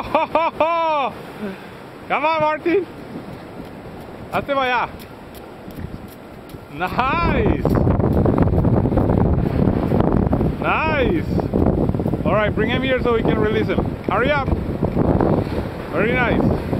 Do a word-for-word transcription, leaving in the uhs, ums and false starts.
Oh, come on, Martin. Hazte para allá. Nice. Nice. All right, bring him here so we can release him. Hurry up. Very nice.